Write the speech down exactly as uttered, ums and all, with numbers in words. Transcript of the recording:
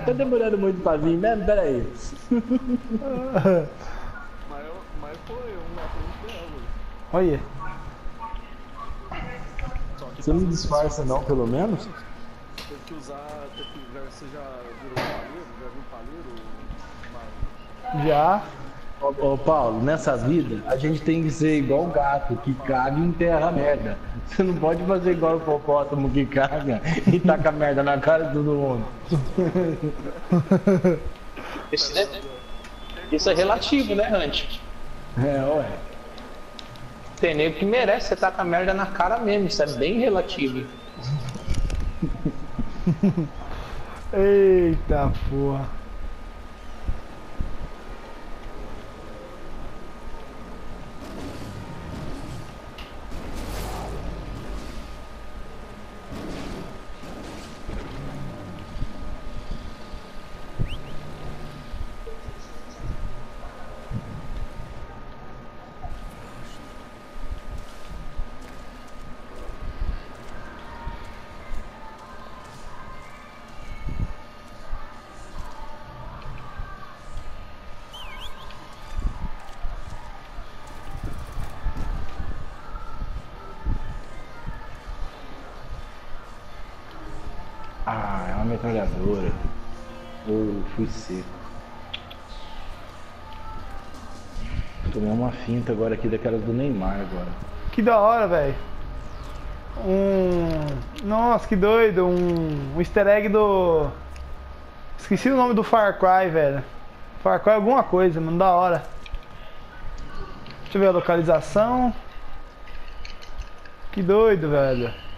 tá demorando muito pra vir mesmo? Pera aí. Mas, eu- mas foi um na frente dela. Olha. Só que Você não tava- disfarça não, pelo menos? Teve que usar, teve que, já, você já virou palheiro? Já viu palheiro? Mas, Já. Ô, ô Paulo, nessa vida a gente tem que ser igual o gato, que caga e enterra a merda. Você não pode fazer igual o hipopótamo que caga e taca a merda na cara de todo mundo. Isso é, isso é relativo, né, Hunt? É, ué. Tem nego que merece você tacar merda na cara mesmo, isso é bem relativo. Eita porra. Ah, é uma metralhadora. Eu fui seco. Tomei uma finta agora aqui daquelas do Neymar agora. Que da hora, velho. Um... Nossa, que doido. Um... um easter egg do... Esqueci o nome do Far Cry, velho. Far Cry alguma coisa, mano. Da hora. Deixa eu ver a localização. Que doido, velho.